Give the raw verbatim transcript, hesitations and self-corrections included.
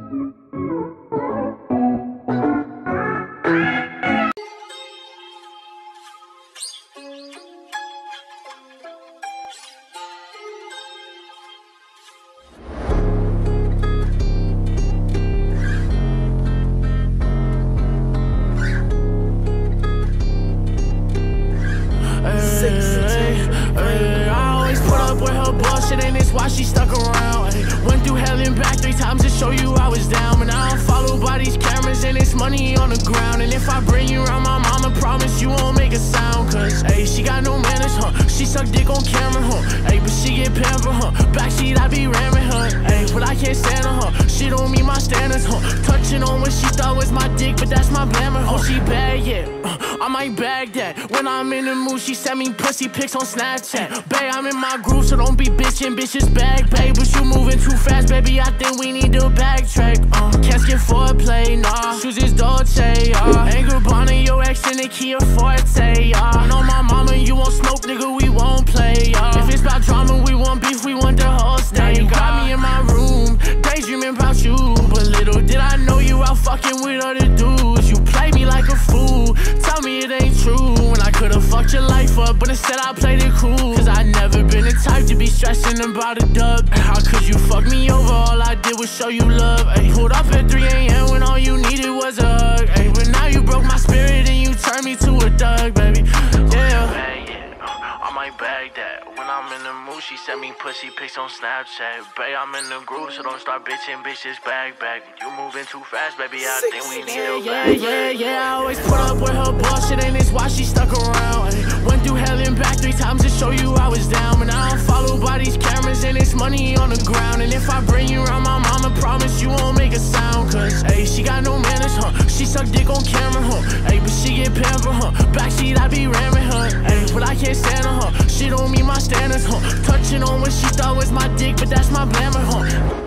Why she stuck around, ay. Went through hell and back three times to show you I was down. But now I'm followed by these cameras and it's money on the ground. And if I bring you around my mama, promise you won't make a sound. Cause, ay, she got no manners, huh. She suck dick on camera, huh. Ay, but she get pampered, huh. Backseat I be ramming her, ay, but I can't stand her, huh. She don't meet my standards, huh. Touching on what she thought was my dick, but that's my glamour, huh. Oh, she bad, yeah, uh, I might bag that. When I'm in the mood, she send me pussy pics on Snapchat. Babe, I'm in my groove, so don't be bitchin', bitches bag, babe. But you moving too fast, baby, I think we need to backtrack. Uh, can't skip foreplay, nah. Shoes is Dolce, uh. Anger Bonnie, your ex in the Kia Forte, uh. Know my mama, you won't smoke, nigga, we won't play, uh. If it's about drama, we want beef, we want the whole state. Now you got me in my room, daydreaming about you. But little did I know you out fucking with other dudes. You play me like a fool, tell me it ain't true. When I could've fucked your life up, but instead I played it cool. Cause I never been the type to be stressing about a dub. How could you fuck me over? All I did was show you love, ay. Pulled up at three A M when all you needed was a hug, ay. But now you broke my spirit and you turned me to a thug, baby. Yeah, I might bag that. When I'm in the mood, she send me pussy pics on Snapchat. Babe, I'm in the groove, so don't start bitching, bitches bag back. You moving too fast, baby, I think we need a bag. Yeah, yeah, yeah, I always put up with her bullshit, and it's why she stuck around, ay. Went through hell and back three times to show you I was down. But now I'm followed by these cameras and it's money on the ground. And if I bring you around my mama, promise you won't make a sound. Cause, ay, she got no manners, huh. She suck dick on camera, huh. Ay, but she get pampered, huh. Backseat I be ramming her, ay, but I can't stand her, huh. She don't meet my standards, huh. Touching on what she thought was my dick, but that's my glamour, huh.